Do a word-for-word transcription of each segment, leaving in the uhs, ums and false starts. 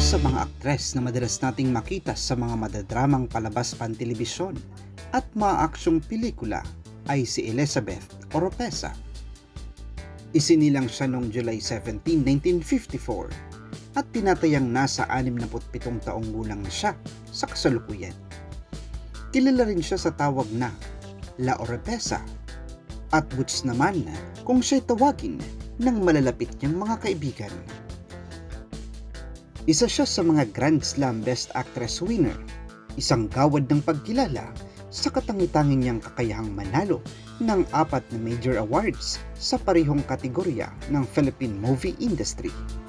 sa mga aktres na madalas nating makita sa mga madadramang palabas pantelebisyon at mga aksyong pelikula ay si Elizabeth Oropesa. Isinilang siya noong July seventeenth, nineteen fifty-four at tinatayang nasa anim na pitong taong gulang na siya sa kasalukuyan. Kilala rin siya sa tawag na La Oropesa at Butch naman kung siya'y tawagin ng malalapit niyang mga kaibigan. Isa siya sa mga Grand Slam Best Actress winner, isang gawad ng pagkilala sa katangi-tanging niyang kakayahang manalo ng apat na major awards sa parehong kategorya ng Philippine movie industry.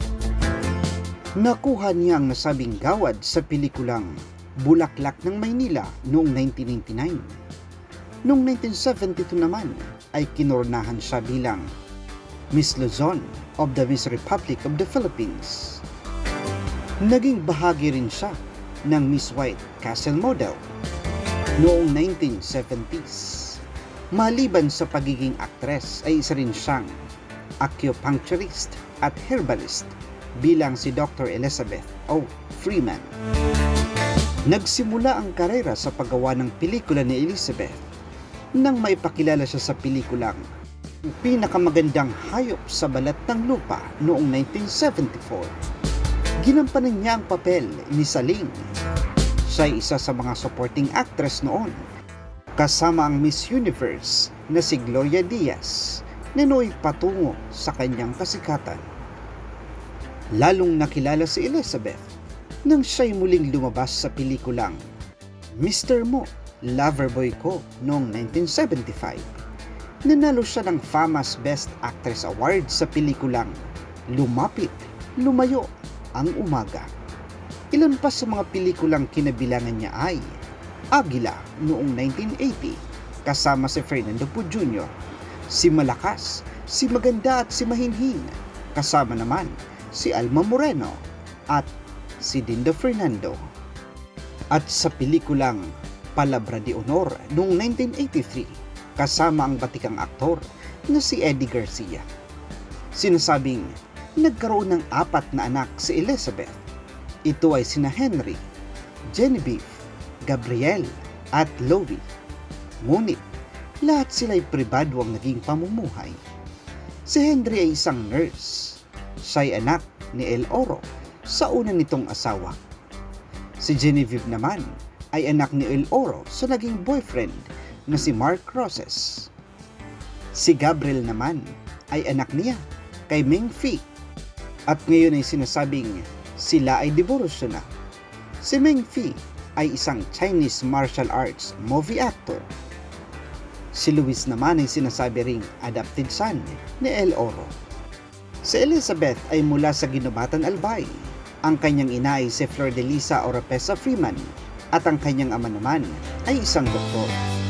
Nakuha niya ang nasabing gawad sa pelikulang Bulaklak ng Maynila noong nineteen ninety-nine. Noong nineteen seventy-two naman ay kinornahan siya bilang Miss Luzon of the Miss Republic of the Philippines. Naging bahagi rin siya ng Miss White Castle model noong nineteen seventies. Maliban sa pagiging aktres ay isa rin siyang acupuncturist at herbalist bilang si Doctor Elizabeth O. Freeman. Nagsimula ang karera sa paggawa ng pelikula ni Elizabeth nang maipakilala siya sa pelikulang Pinakamagandang Hayop sa Balat ng Lupa noong nineteen seventy-four. Ginampanan niya ang papel ni Saling. Siya ay isa sa mga supporting actress noon, kasama ang Miss Universe na si Gloria Diaz na nooy patungo sa kanyang kasikatan. Lalong nakilala si Elizabeth nang siya'y muling lumabas sa pelikulang Mister Mo, Loverboy Ko noong nineteen seventy-five. Nanalo siya ng FAMAS Best Actress Award sa pelikulang Lumapit, Lumayo ang Umaga. Ilan pa sa mga pelikulang kinabilangan niya ay Agila noong nineteen eighty kasama si Fernando Poe Junior, Si Malakas, Si Maganda at Si Mahinhin kasama naman si Alma Moreno at si Dinda Fernando. At sa pelikulang Palabra de Honor noong nineteen eighty-three kasama ang batikang aktor na si Eddie Garcia. Sinasabing nagkaroon ng apat na anak si Elizabeth. Ito ay sina Henry, Genevieve, Gabriel at Louie. Ngunit lahat sila'y pribado ang naging pamumuhay. Si Henry ay isang nurse. Siya'y anak ni El Oro sa una nitong asawa. Si Genevieve naman ay anak ni El Oro sa naging boyfriend na si Mark Roses. Si Gabriel naman ay anak niya kay Ming Fee. At ngayon ay sinasabing sila ay diborsyo na. Si Ming Fee ay isang Chinese martial arts movie actor. Si Luis naman ay sinasabi ring adopted son ni El Oro. Si Elizabeth ay mula sa Ginobatan, Albay. Ang kanyang ina ay si Flor de Lisa Oropesa Freeman at ang kanyang ama naman ay isang doktor.